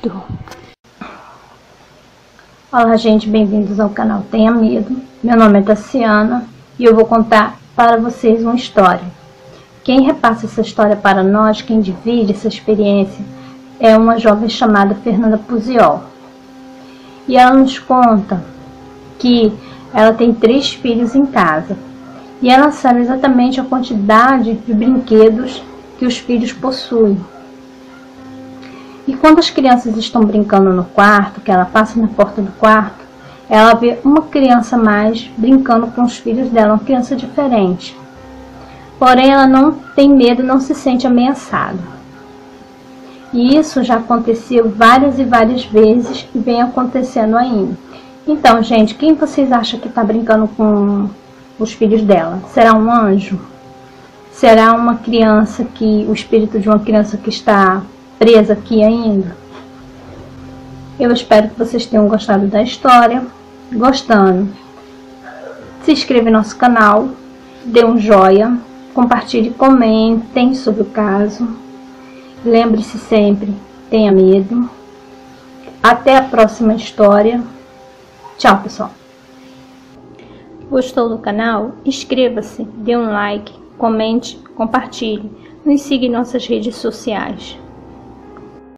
medo. Olá gente, bem-vindos ao canal Tenha Medo. Meu nome é Tassiana e eu vou contar para vocês uma história. Quem repassa essa história para nós, quem divide essa experiência, é uma jovem chamada Fernanda Puziol. E ela nos conta que ela tem 3 filhos em casa. E ela sabe exatamente a quantidade de brinquedos que os filhos possuem. E quando as crianças estão brincando no quarto, que ela passa na porta do quarto, ela vê uma criança a mais brincando com os filhos dela, uma criança diferente. Porém, ela não tem medo, não se sente ameaçada. E isso já aconteceu várias e várias vezes e vem acontecendo ainda. Então, gente, quem vocês acham que está brincando com os filhos dela? Será um anjo? Será uma criança o espírito de uma criança que está presa aqui ainda? Eu espero que vocês tenham gostado da história. Gostando, se inscreva no nosso canal, dê um joinha, compartilhe, comentem sobre o caso. Lembre-se sempre, tenha medo. Até a próxima história. Tchau, pessoal. Gostou do canal? Inscreva-se, dê um like, comente, compartilhe. Nos siga em nossas redes sociais.